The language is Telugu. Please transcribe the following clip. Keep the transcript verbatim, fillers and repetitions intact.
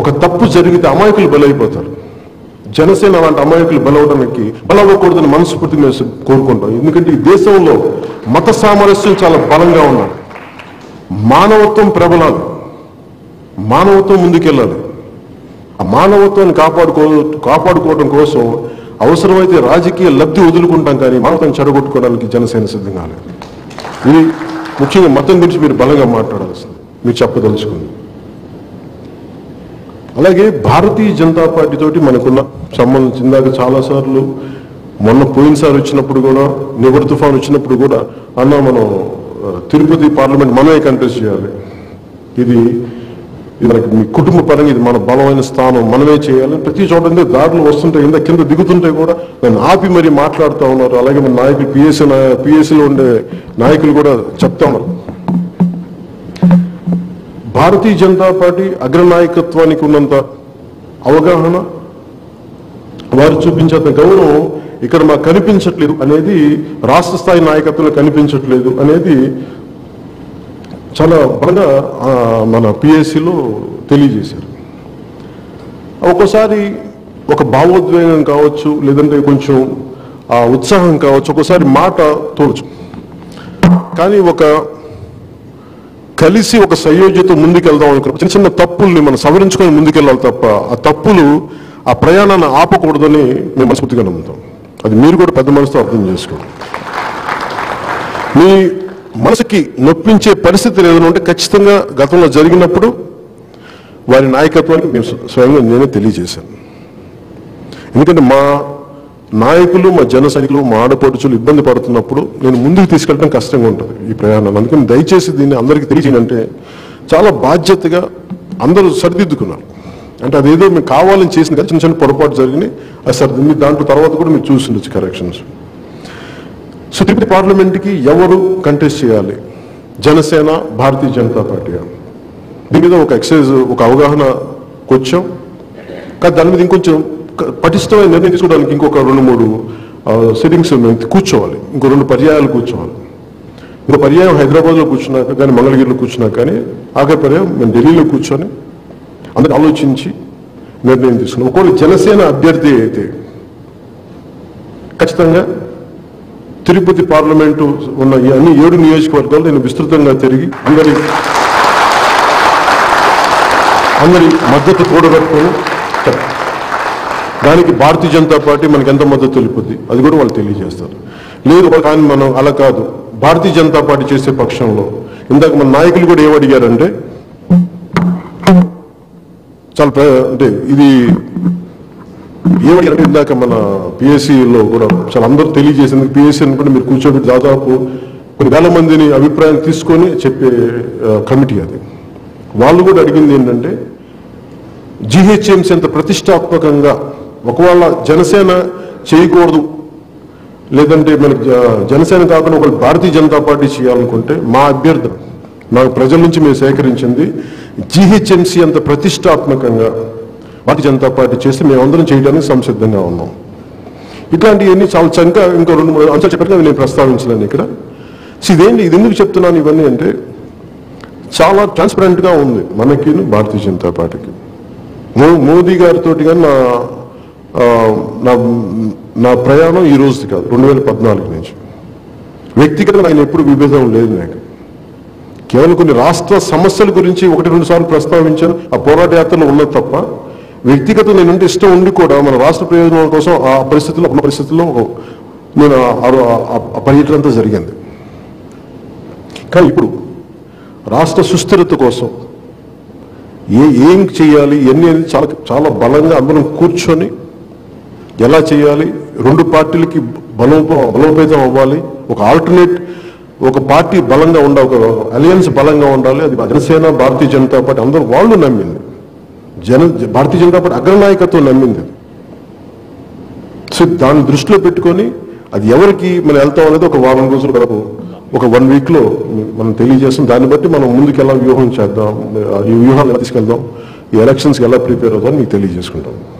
ఒక తప్పు జరిగితే అమాయకులు బలైపోతారు. జనసేన అలాంటి అమాయకులు బలవడానికి బలవ్వకూడదని మనస్ఫూర్తిగా మేము కోరుకుంటాం. ఎందుకంటే ఈ దేశంలో మత సామరస్యం చాలా బలంగా ఉన్నారు. మానవత్వం ప్రబలాలి, మానవత్వం ముందుకెళ్ళాలి. ఆ మానవత్వాన్ని కాపాడుకో కాపాడుకోవడం కోసం అవసరమైతే రాజకీయ లబ్ధి వదులుకుంటాం, కానీ మానవత్వం చెడగొట్టుకోవడానికి జనసేన సిద్ధంగా లేదు. ఇది ముఖ్యంగా మతం గురించి మీరు బలంగా మాట్లాడాల్సింది, మీరు చెప్పదలుచుకుంది. అలాగే భారతీయ జనతా పార్టీ తోటి మనకున్న సంబంధించి ఇందాక చాలాసార్లు మొన్న పోయినసారి వచ్చినప్పుడు కూడా, నివర్ తుఫాన్ వచ్చినప్పుడు కూడా అన్న మనం తిరుపతి పార్లమెంట్ మనమే కంటెస్ట్ చేయాలి, ఇది ఇది మనకి మీ కుటుంబ పరంగా ఇది మన బలమైన స్థానం, మనమే చేయాలి. ప్రతి చోట దారులు వస్తుంటే కింద కింద దిగుతుంటే కూడా నన్ను ఆపి మరీ మాట్లాడుతూ ఉన్నారు. అలాగే మన నాయకులు పిఎస్సీ పిఎస్సీలో ఉండే నాయకులు కూడా చెప్తా ఉన్నారు. భారతీయ జనతా పార్టీ అగ్రనాయకత్వానికి ఉన్నంత అవగాహన, వారు చూపించేంత గౌరవం ఇక్కడ మాకు కనిపించట్లేదు అనేది, రాష్ట్ర స్థాయి నాయకత్వంలో కనిపించట్లేదు అనేది చాలా బాగా మన పిఎస్సీలో తెలియజేశారు. ఒక్కోసారి ఒక భావోద్వేగం కావచ్చు, లేదంటే కొంచెం ఆ ఉత్సాహం కావచ్చు, ఒక్కోసారి మాట తోచు, కానీ ఒక కలిసి ఒక సంయోజ్యతో ముందుకెళ్దాం అనుకున్నాం. చిన్న చిన్న తప్పుల్ని మనం సవరించుకొని ముందుకెళ్ళాలి తప్ప ఆ తప్పులు ఆ ప్రయాణాన్ని ఆపకూడదని మేము మనస్ఫూర్తిగా నమ్ముతాం. అది మీరు కూడా పెద్ద మనసుతో అర్థం చేసుకోండి. మీ మనసుకి నొప్పించే పరిస్థితులు ఏదైనా ఉంటే ఖచ్చితంగా గతంలో జరిగినప్పుడు వారి నాయకత్వానికి మేము స్వయంగా నేనే తెలియజేశాను. ఎందుకంటే మా నాయకులు, మా జన సైనికులు, మా ఆడపడుచులు ఇబ్బంది పడుతున్నప్పుడు నేను ముందుకు తీసుకెళ్ళడం కష్టంగా ఉంటుంది ఈ ప్రయాణం. అందుకని దయచేసి దీన్ని అందరికీ తెలియజేయంటే చాలా బాధ్యతగా అందరూ సరిదిద్దుకున్నారు. అంటే అదేదో మేము కావాలని చేసిన కదా, చిన్న చిన్న పొరపాటు జరిగినాయి, అది సరిదిద్ది దాంట్లో తర్వాత కూడా మీరు చూసిండొచ్చు కరెక్షన్స్. సో తిరుపతి పార్లమెంట్కి ఎవరు కంటెస్ట్ చేయాలి? జనసేన, భారతీయ జనతా పార్టీ. దీని మీద ఒక ఎక్సైజ్ ఒక అవగాహనకు వచ్చాం. కానీ దాని మీద ఇంకొంచెం పటిష్టమైన నిర్ణయం తీసుకోవడానికి ఇంకొక రెండు మూడు సిట్టింగ్స్ మేము కూర్చోవాలి, ఇంకో రెండు పర్యాయాలు కూర్చోవాలి. ఇంకో పర్యాయం హైదరాబాద్లో కూర్చున్నాక కానీ, మంగళగిరిలో కూర్చున్నాక కానీ, ఆఖరి పర్యాయం మేము ఢిల్లీలో కూర్చొని అందరూ ఆలోచించి నిర్ణయం తీసుకున్నాం. ఒకవేళ జనసేన అభ్యర్థి అయితే ఖచ్చితంగా తిరుపతి పార్లమెంటు ఉన్న ఈ అన్ని ఏడు నియోజకవర్గాలు నేను విస్తృతంగా తిరిగి అందరి అందరి మద్దతు కూడగట్టుకొని దానికి భారతీయ జనతా పార్టీ మనకి ఎంత మద్దతు తెలుపుద్ది అది కూడా వాళ్ళు తెలియజేస్తారు. లేదు కానీ మనం అలా కాదు, భారతీయ జనతా పార్టీ చేసే పక్షంలో ఇందాక మన నాయకులు కూడా ఏమడిగారంటే, చాలా అంటే ఇది ఏమడిగారంటే ఇందాక మన పిఎస్సీలో కూడా చాలా అందరూ తెలియజేసింది. పిఎస్సీ అనుకుంటే మీరు కూర్చోబెట్టి దాదాపు కొన్ని వేల మందిని అభిప్రాయం తీసుకొని చెప్పే కమిటీ అది. వాళ్ళు కూడా అడిగింది ఏంటంటే, జిహెచ్ఎంసీ అంత ప్రతిష్టాత్మకంగా ఒకవేళ జనసేన చేయకూడదు, లేదంటే మనకి జనసేన కాకుండా ఒక భారతీయ జనతా పార్టీ చేయాలనుకుంటే మా అభ్యర్థన, నాకు ప్రజల నుంచి మేము సేకరించింది జిహెచ్ఎంసీ అంత ప్రతిష్టాత్మకంగా భారతీయ జనతా పార్టీ చేస్తే మేమందరం చేయడానికి సంసిద్ధంగా ఉన్నాం. ఇట్లాంటివన్నీ చాలా చంక ఇంకో రెండు మూడు అంశాలు చెప్పారు కదా, నేను ప్రస్తావించలేను ఇక్కడ. సో ఇదేంటి, ఇది ఎందుకు చెప్తున్నాను ఇవన్నీ అంటే, చాలా ట్రాన్స్పరెంట్గా ఉంది మనకి భారతీయ జనతా పార్టీకి. మో మోదీ గారితో కానీ నా నా నా ప్రయాణం ఈ రోజుది కాదు, రెండు వేల పద్నాలుగు నుంచి వ్యక్తిగతంగా ఆయన ఎప్పుడు విభేదం లేదు నాకు. కేవలం కొన్ని రాష్ట్ర సమస్యల గురించి ఒకటి రెండు సార్లు ప్రస్తావించాను, ఆ పోరాట యాత్రలో ఉన్నది తప్ప వ్యక్తిగత నేనంటే ఇష్టం ఉండి కూడా మన రాష్ట్ర ప్రయోజనాల కోసం ఆ పరిస్థితుల్లో ఉన్న పరిస్థితుల్లో నేను ఆ పర్యటన అంతా జరిగింది. కానీ ఇప్పుడు రాష్ట్ర సుస్థిరత కోసం ఏ ఏం చేయాలి ఇవన్నీ అనేది చాలా చాలా బలంగా అందరం కూర్చొని ఎలా చేయాలి, రెండు పార్టీలకి బలోప బలోపేతం అవ్వాలి, ఒక ఆల్టర్నేట్ ఒక పార్టీ బలంగా ఉండాలి, ఒక అలయన్స్ బలంగా ఉండాలి. అది జనసేన, భారతీయ జనతా పార్టీ అందరూ వాళ్ళు నమ్మింది, జన భారతీయ జనతా పార్టీ అగ్రనాయకత్వం నమ్మింది. సో దాన్ని దృష్టిలో పెట్టుకొని అది ఎవరికి మనం వెళ్తాం అనేది ఒక వారం రోజుల వరకు ఒక వన్ వీక్లో మనం తెలియజేస్తాం. దాన్ని బట్టి మనం ముందుకు ఎలా వ్యూహం చేద్దాం, ఈ వ్యూహాన్ని ఎలా తీసుకెళ్దాం, ఈ ఎలక్షన్స్కి ఎలా ప్రిపేర్ అవుతాం మీకు తెలియజేసుకుంటాం.